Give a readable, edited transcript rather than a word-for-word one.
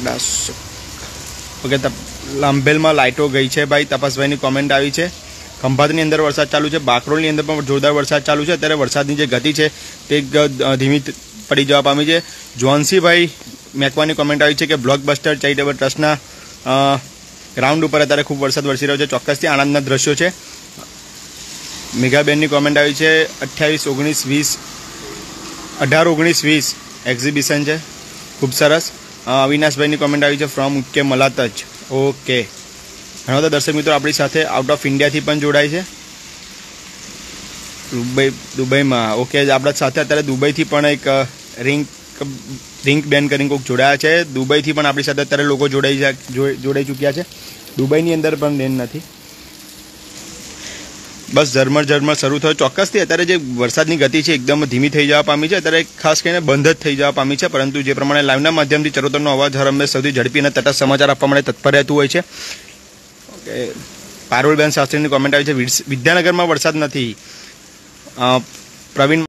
Okay, લાંભેલમાં લાઇટો ગઈ છે ભાઈ, તપાસભાઈની કોમેન્ટ આવી છે। ખંભાતની અંદર વરસાદ ચાલુ છે, બાકરોલની અંદર પણ જોરદાર વરસાદ ચાલુ છે। અત્યારે વરસાદની જે ગતિ છે તે ધીમી પડી જવા પામી છે। જોનસીભાઈ મેકવાની કોમેન્ટ આવી છે કે બ્લોકબસ્ટર ચેરિટેબલ ટ્રસ્ટના ગ્રાઉન્ડ ઉપર અત્યારે ખૂબ વરસાદ વરસી રહ્યો છે, ચોક્કસથી આનંદના દ્રશ્યો છે। મેઘાબેનની કોમેન્ટ આવી છે 18-19-20 એક્ઝિબિશન છે, ખૂબ સરસ। અવિનાશભાઈની કોમેન્ટ આવી છે ફ્રોમ કે મલાતજ। ઓકે, ઘણા બધા દર્શક મિત્રો આપણી સાથે આઉટ ઓફ ઇન્ડિયાથી પણ જોડાય છે, દુબઈમાં। ઓકે, આપણા સાથે અત્યારે દુબઈથી પણ એક રિંક બેન કરીને કોઈક જોડાયા છે। દુબઈથી પણ આપણી સાથે અત્યારે લોકો જોડાઈ ચૂક્યા છે। દુબઈની અંદર પણ બેન નથી, બસ ઝરમર શરૂ થયો। ચોક્કસથી અત્યારે જે વરસાદની ગતિ છે એકદમ ધીમી થઈ જવા પામી છે, અત્યારે ખાસ કરીને બંધ જ થઈ જવા પામી છે, પરંતુ જે પ્રમાણે લાઈવના માધ્યમથી ચરોતરનો અવાજ હર હંમેશ સૌથી ઝડપી અને તટસ્થ સમાચાર આપવા માટે તત્પર રહેતું હોય છે। ઓકે, પારુલબેન શાસ્ત્રીની કોમેન્ટ આવી છે વિદ્યાનગરમાં વરસાદ નથી। પ્રવીણ